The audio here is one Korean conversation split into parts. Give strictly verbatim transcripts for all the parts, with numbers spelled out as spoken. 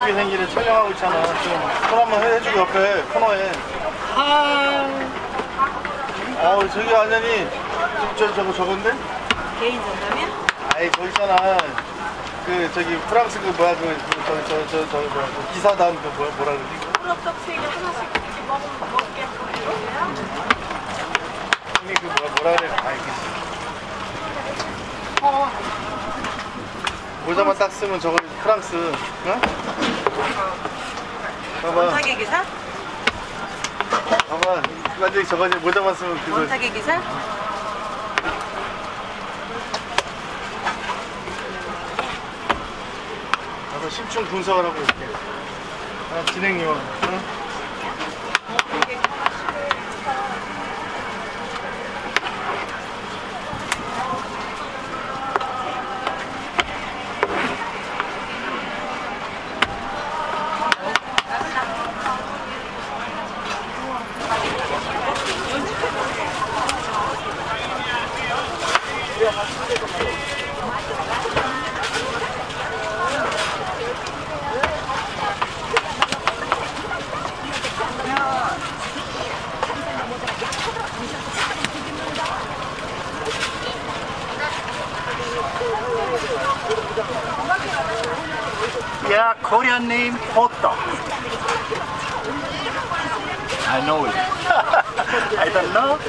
예쁘게 생기를 촬영하고 있잖아. 좀 손 한번 해주고 옆에 코너에. 아. 어 저기 완전히 저 저거 저건데? 개인 전담이야? 아이 저 있잖아. 그 저기 프랑스 그 뭐야 그저저저 저 저 저 저 기사단 그 뭐야 뭐라 그러지? 호떡 세 개 하나씩 이렇게 먹으면 먹게 하는 형님 그 뭐야 뭐라 그래? 아이 그. 어. 모자만 딱 쓰면 저거 프랑스, 응? 봐봐. 원탁의 기사? 봐봐. 완전히 저거 이제 모자만 쓰면 그거. 원탁의 기사? 가서 심층 분석을 하고 있게. 아, 진행요원, 응? Yeah, Korean name Hotteok. I know it. I don't know.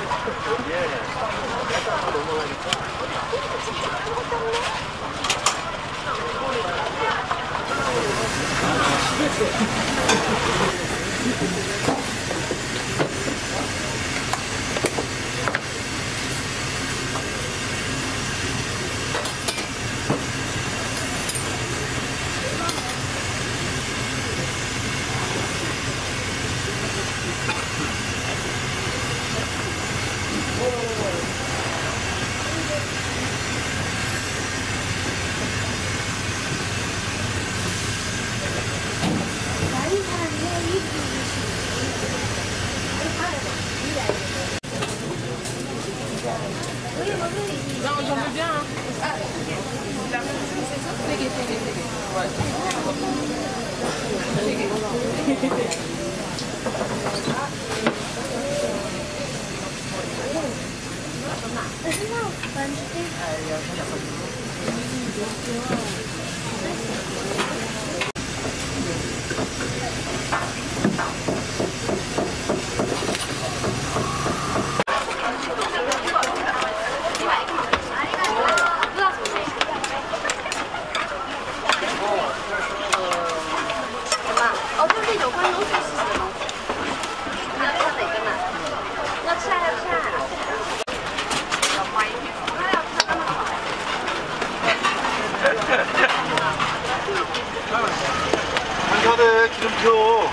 한가래 기름표.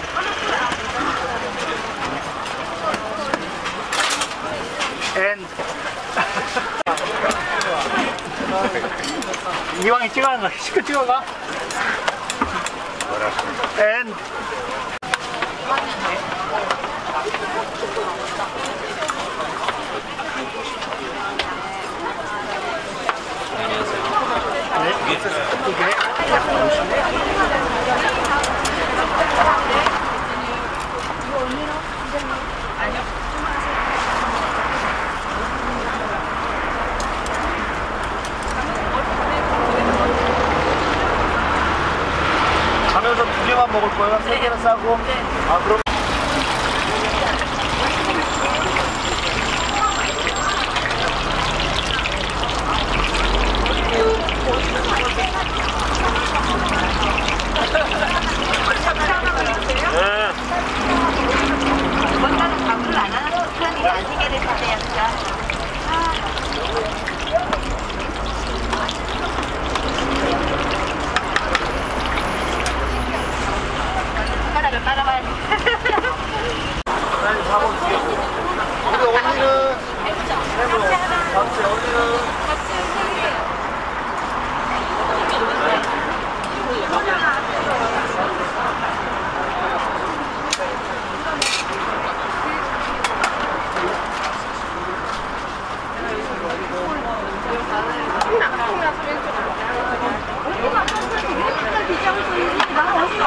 And 이왕이 찍어간 거 시켜 찍어가. And 가면서 두 개만 먹을 거야? 세 개는 싸고? 아 그럼 이번에는 밥을 안 하는 편이 아니게 됐어요. 숟가락을 빨아봐야 돼. 아니 밥 어떻게 우리 언니는 해보 같이 언니는 비자고 있는지 나 어디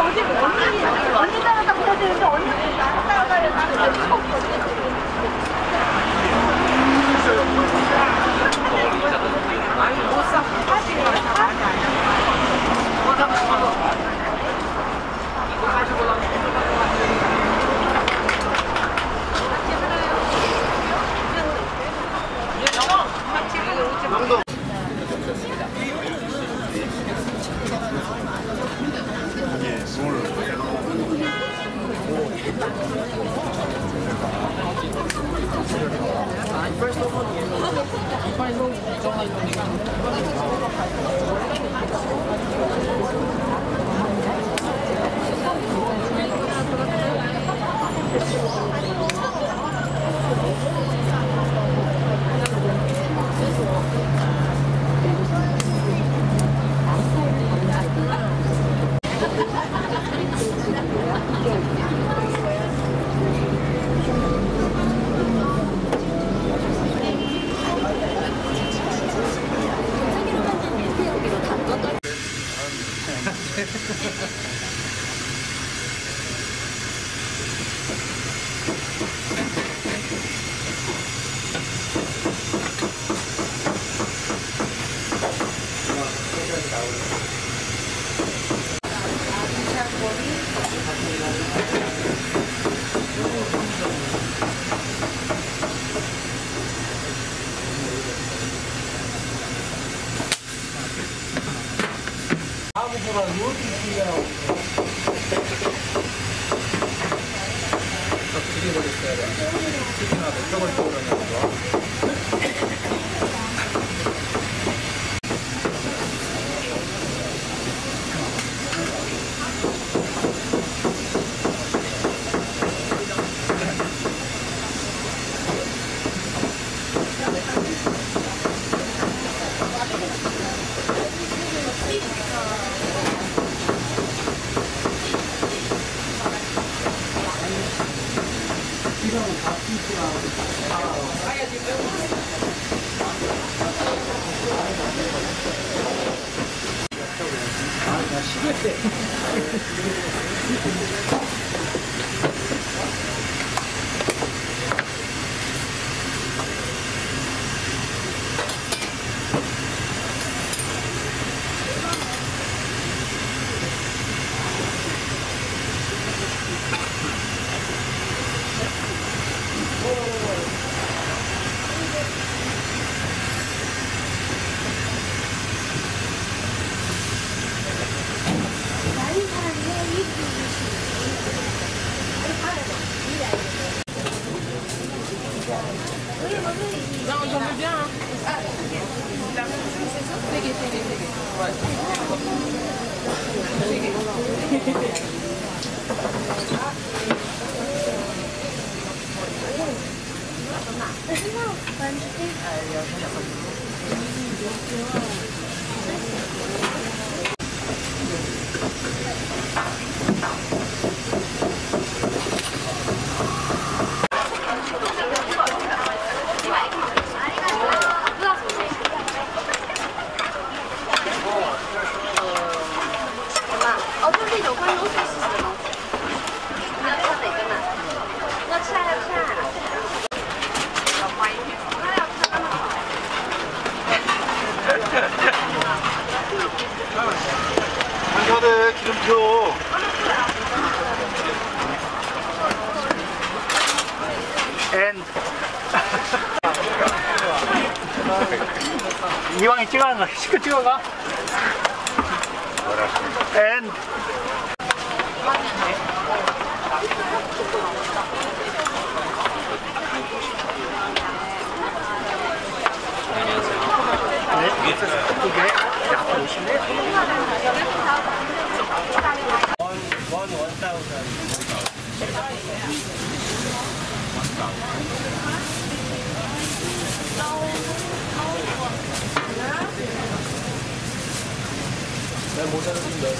한가득 기름표. And 이왕에 찍어가 시켜 찍어가. And 네, 이게 약 오십네. 난 모자랐는데.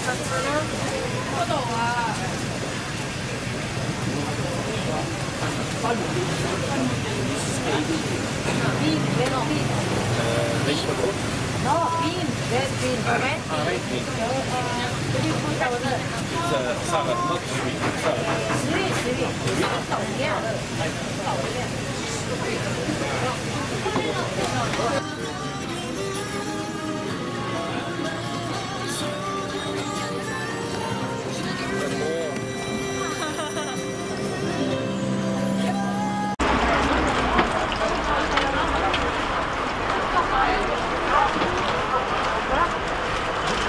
No, bean, red bean, red bean. Salad, not sweet. Salad. Sweet, sweet. Tổng nha. Tổng nha.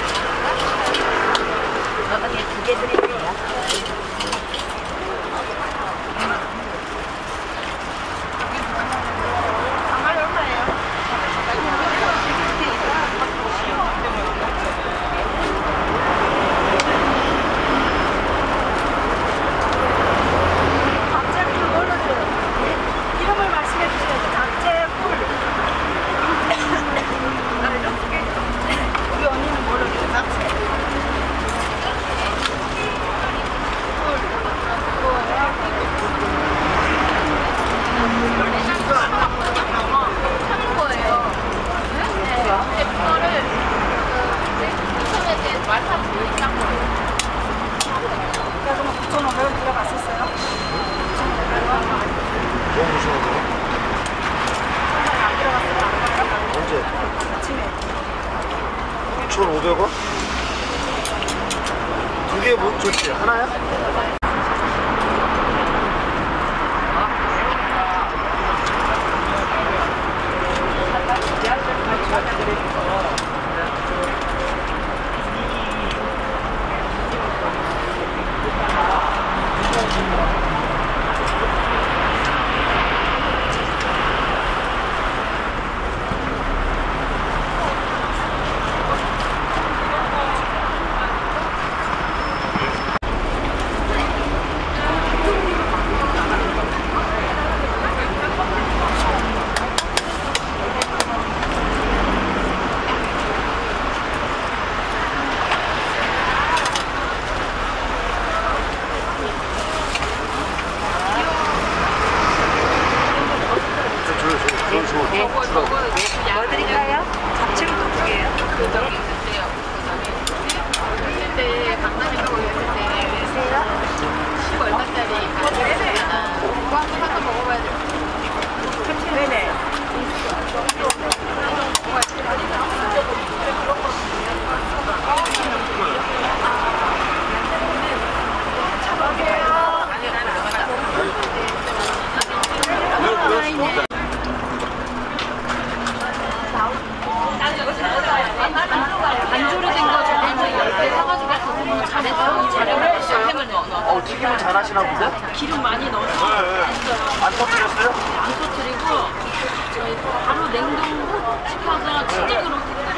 두개 드릴게요. 개 뭐 좋지? 하나야? 뭐 드릴까요? 잡채도 두 개요. 그 저기 있는데요. 근데 강남에 가고 있는데 세요? 십 얼마짜리 가져가잖아. 그거 한번 사서 먹어봐야 돼. 네네. 어, 튀김을 잘 하시나 보네? 기름 많이 넣어서 네, 네. 안 터뜨렸어요? 안 터뜨리고 저희 바로 냉동 식혀서 찌개로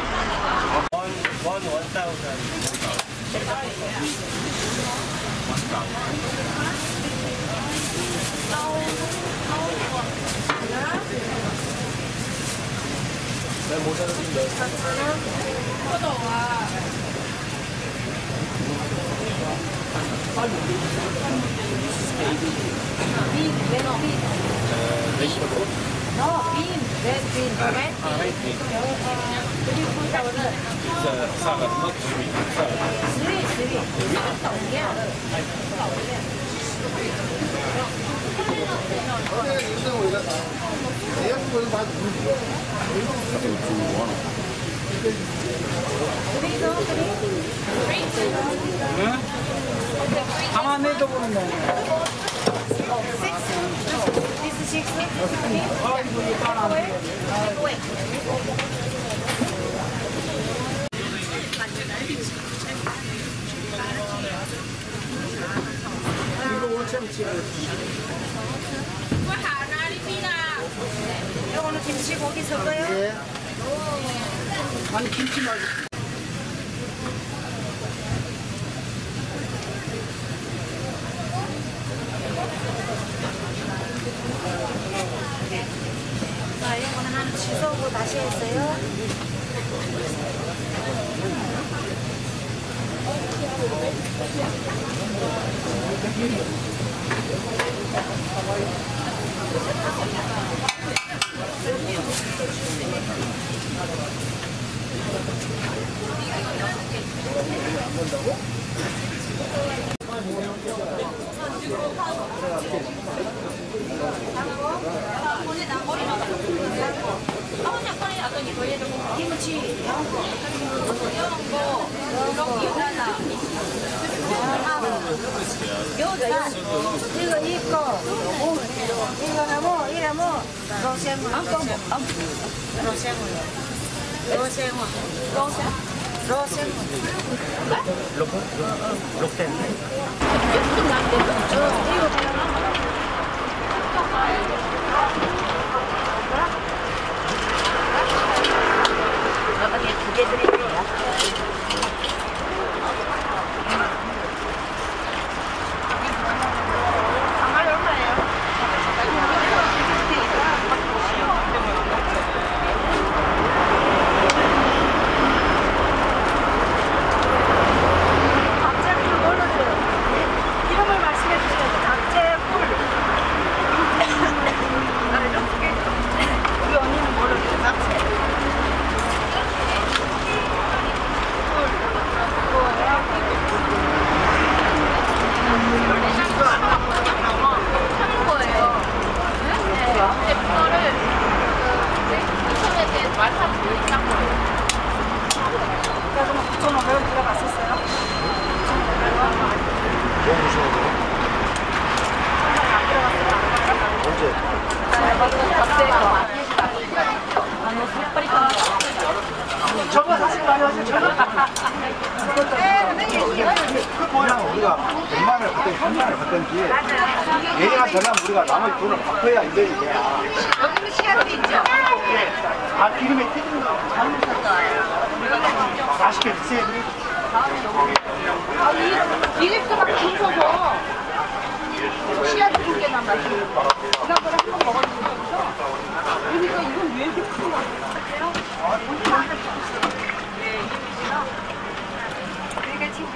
Salad, not sweet. Salad. 가만히 해도 보는 거. 이거는 김치 고기 섞어요? 예. 아니, 김치 말고. 자, 이거는 하나 취소하고 다시 했어요. 김치, 이런 거, 이거 있고, 이거는 뭐, 이래 뭐, 로세문, 로세문, 로세문, 로세문, 로세문. 록텐. 두개 드릴게요. 정말 얼마예요? 잡채풀 뭘로 줘요? 이름을 말씀해 주세요. 잡채풀. 우리 언니는 뭘로 줘요? 잡채. 그냥 우리가 백만 원을 받든지 삼만 원을 받든지 얘네가 전화하면 우리가 나머지 돈을 갚아야 인정이 돼. 여기는 씨앗도 있죠? 아, 기름에 튀긴 거. 맛있게 드세요. 아, 이 이립도막 붙어서 씨앗 두 개나 맛이. 지난번에 한 번 먹었는데 그러니까 이건 왜 이렇게 큰 거 같아요? 네, 이립이나 우리가 지금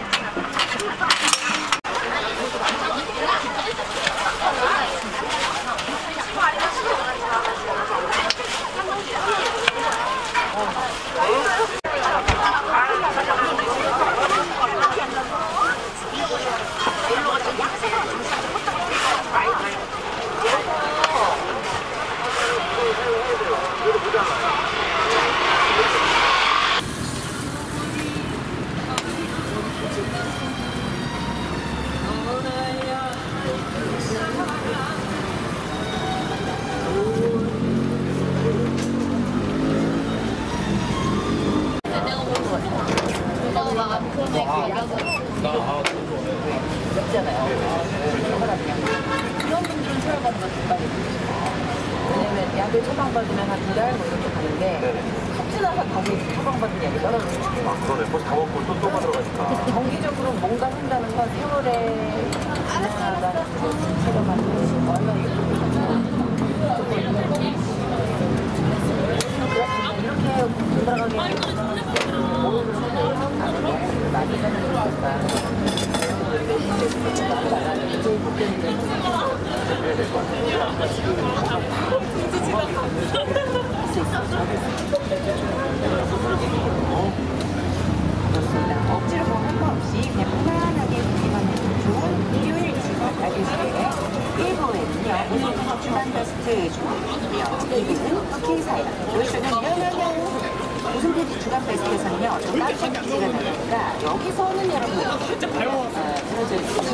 그런 분들은 처방받는 거 금방이에요. 왜냐면 약을 처방받으면 한 두 달 뭐 이렇게 가는데 섭취 나서 다시 처방받은 약이 떨어지는 거예요. 아, 그러네. 벌써 다 먹고 또 또 받으러 가니까. 정기적으로 뭔가 한다는 건 세월에 지나가는 체감하는 것이 얼마나 이렇게 돌아가게 모르는 상태에서 나는 많이 가는 거니까 억지로 먹는 거 없이 그냥 편안하게 구경하는 좋은 일요일 시간 나기시에 일부에는요 오늘 주간 베스트 중이고요. 이 부는 쿠키사요. 요즘은 유명한 무슨 페이지 주간 베스트에서는요 또 깜짝 퀴즈가 나니까 여기서는 여러분 어, 들어져 있습니다.